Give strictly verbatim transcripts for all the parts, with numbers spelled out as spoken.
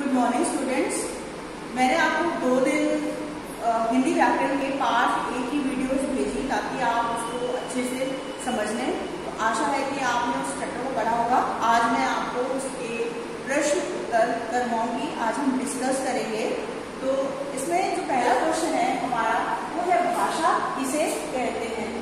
Good morning students. मैंने आपको दो दिन आ, हिंदी व्याकरण के पार्ट एक की वीडियोस भेजी ताकि आप उसको अच्छे से समझ लें। तो आशा है कि आपने उस चैप्टर को पढ़ा होगा। आज मैं आपको उसके प्रश्न उत्तर करवाऊंगी। आज हम डिस्कस करेंगे। तो इसमें जो पहला क्वेश्चन है हमारा वो है भाषा किसे कहते हैं।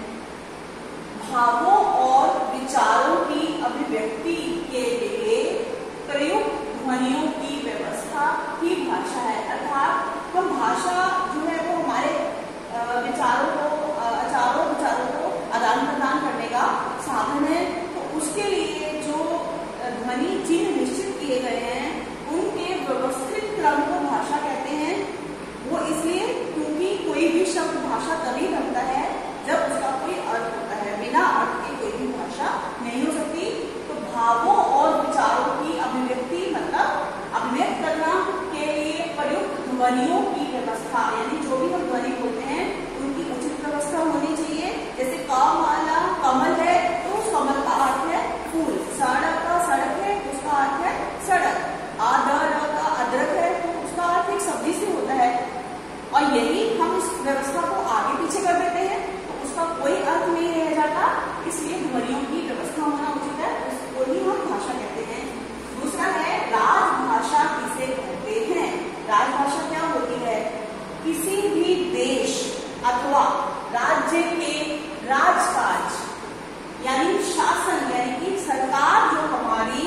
भावों और विचारों की अभिव्यक्ति के लिए प्रयुक्त ध्वनियों की व्यवस्था ही भाषा है। अर्थात हम भाषा जो है वो हमारे विचारों को अचारों विचारों को आदान प्रदान करने का साधन है। तो उसके लिए जो ध्वनि चिन्ह निश्चित किए गए हैं उनके व्यवस्थित क्रम को भाषा कहते हैं। वो इसलिए क्योंकि कोई भी शब्द भाषा तभी बनता है जब उसका कोई अर्थ होता है। बिना अर्थ के कोई भी भाषा नहीं हो सकती। तो भावों और विचारों की अभिव्यक्ति मतलब अभिव्यक्त करना के लिए प्रयुक्त ध्वनियों की व्यवस्था, यानी जो भी हम ध्वनि बोलते हैं उनकी उचित व्यवस्था होनी चाहिए। जैसे क माला कमल है तो उस कमल का अर्थ है फूल। सड़क का सड़क है तो उसका अर्थ है सड़क। आदर का अदरक है तो उसका अर्थ एक सब्जी से होता है। और यही हम इस व्यवस्था को आगे पीछे कर देते हैं तो उसका कोई अर्थ नहीं रह जाता। इसलिए ध्वनियों की व्यवस्था होना उचित है, उसको ही हम भाषा कहते हैं। दूसरा है राजभाषा किसे कहते हैं। राजभाषा क्या होती है? किसी भी देश अथवा राज्य के राजकाज यानी शासन यानी कि सरकार जो हमारी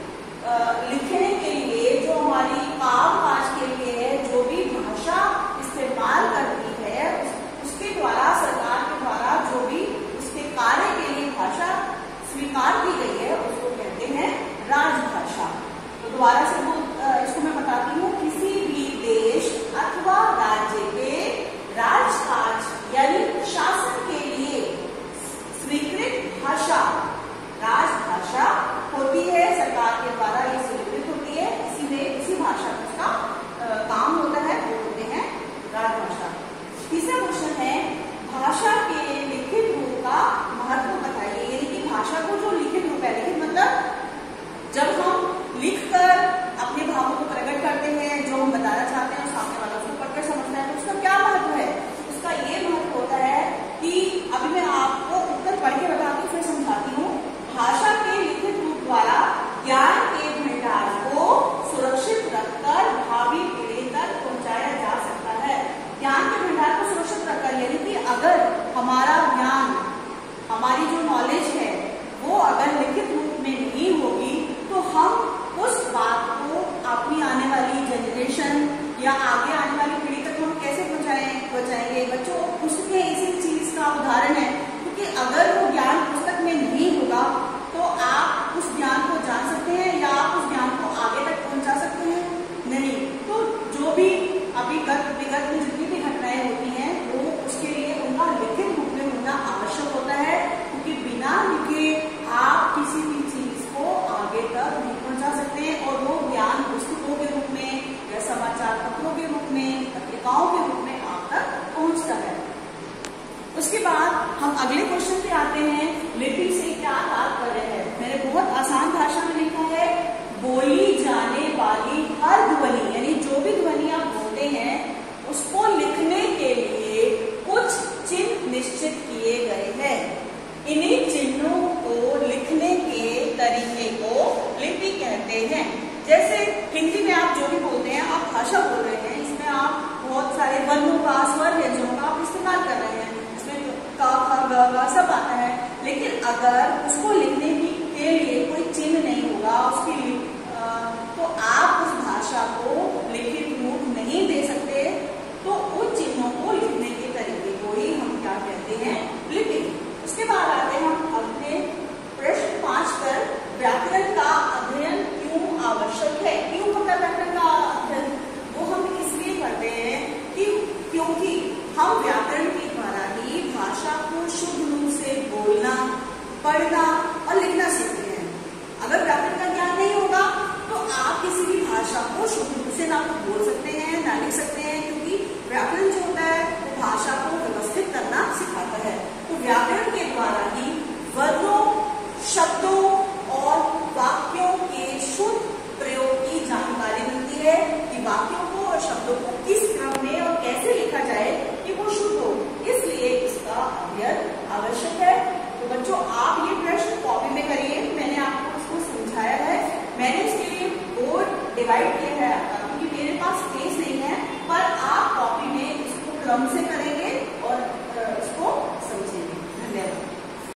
लिखने के लिए, जो हमारी काम काज के लिए जो भी भाषा इस्तेमाल करती है उस, उसके द्वारा सरकार के द्वारा जो भी उसके कार्य के लिए भाषा स्वीकार की गई है उसको कहते हैं राजभाषा। तो दोबारा से वो इसको मैं बताती हूँ। किसी भी देश अथवा राज्य के राजकाज यानी शासन के लिए स्वीकृत भाषा राजभाषा होती है। सरकार के द्वारा ये स्वीकृत होती है, इसीलिए इसी भाषा का काम होता है, वो होते हैं राजभाषा। तीसरा क्वेश्चन है भाषा के लिखित रूप का महत्व बताइए। यानी कि भाषा को जो लिखित रूप है, लिखित मतलब जब हम लिखकर अपने भावों को प्रकट करते हैं, जो हम बताना चाहते हैं सामने वाला उसको पढ़कर समझना है, तो उसका क्या महत्व है? उसका ये महत्व होता है कि अभी मैं आपको उत्तर पढ़ के बताती हूँ फिर समझाती हूँ। भाषा के लिखित रूप द्वारा ज्ञान के भंडार को सुरक्षित रखकर भावी पीढ़ी तक पहुंचाया जा सकता है। ज्ञान के भंडार को सुरक्षित रखकर यानी कि अगर हमारा ज्ञान, हमारी जो नॉलेज है वो अगर लिखित रूप में नहीं होगी तो हम उस बात को अपनी आने वाली जनरेशन या आगे आने वाली पीढ़ी तक हम कैसे पहुंचाएं पहुंचाएंगे। बच्चों, पुस्तकें इसी चीज का उदाहरण है, क्योंकि अगर वो ज्ञान पुस्तक में नहीं होगा तो आप उस ज्ञान को जान सकते हैं या आप उस ज्ञान को आगे तक पहुंचा सकते हैं? नहीं। तो जो भी अभी गत विगत में जितनी भी घटनाएं होती हैं वो उसके लिए उनका लिखित रूप में होना आवश्यक होता है, क्योंकि बिना लिखे आप किसी भी चीज को आगे तक नहीं पहुंचा सकते। और वो ज्ञान पुस्तकों के रूप में या समाचार पत्रों के रूप में, पत्रिकाओं के रूप में आप तक पहुंचता है। उसके बाद हम अगले क्वेश्चन पे आते हैं। लिपि से क्या तात्पर्य है? मैंने बहुत आसान भाषा में लिखा है बोली जाने वाली हर ध्वनि, यानी जो भी ध्वनि आप बोलते हैं उसको लिखने के लिए कुछ चिन्ह निश्चित किए गए हैं। इन्हीं चिन्हों को लिखने के तरीके को लिपि कहते हैं। जैसे हिंदी में आप जो भी बोलते हैं, आप भाषा बोल रहे हैं, इसमें आप बहुत सारे वर्णों का, स्वर व्यंजनों का आप इस्तेमाल कर रहे हैं, इसमें क ख ग घ सब आता है। लेकिन अगर उसको लिखने के लिए कोई चिन्ह नहीं होगा उसकी तो आप उस भाषा को लिखित रूप नहीं दे सकते। तो उन चिन्हों को लिखने के तरीके को ही हम क्या कहते हैं? लिपि। उसके बाद आते हैं हम अगले प्रश्न पांच पर। व्याकरण का अध्ययन क्यों आवश्यक है? क्यों होता है व्याकरण का अध्ययन? वो हम इसलिए करते हैं कि क्योंकि हम व्याकरण के द्वारा ही भाषा को शुद्ध रूप से बोलना, पढ़ना और लिखना सीखते हैं। अगर व्याकरण का ज्ञान नहीं होगा तो आप किसी भी भाषा को शुद्ध रूप से ना तो बोल सकते हैं ना लिख सकते हैं, क्योंकि व्याकरण जो होता है वो भाषा को व्यवस्थित करना सिखाता है। तो व्याकरण के द्वारा ही वर्णों, शब्दों और वाक्यों के शुद्ध प्रयोग की जानकारी मिलती है। वाक्यों को और शब्दों को किस